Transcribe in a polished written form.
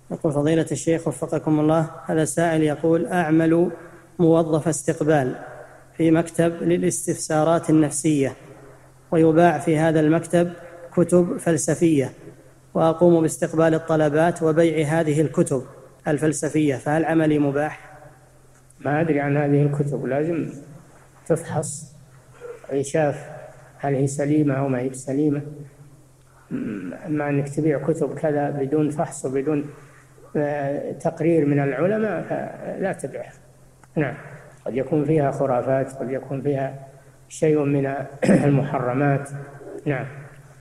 يقول فضيلة الشيخ وفقكم الله، هذا سائل يقول: أعمل موظف استقبال في مكتب للاستفسارات النفسية، ويباع في هذا المكتب كتب فلسفية، وأقوم باستقبال الطلبات وبيع هذه الكتب الفلسفية، فهل عملي مباح؟ ما أدري عن هذه الكتب، لازم تفحص ويشاف هل هي سليمة أو ما هي سليمة. أما أنك تبيع كتب كذا بدون فحص وبدون تقرير من العلماء لا تبيعها. نعم، قد يكون فيها خرافات، قد يكون فيها شيء من المحرمات. نعم.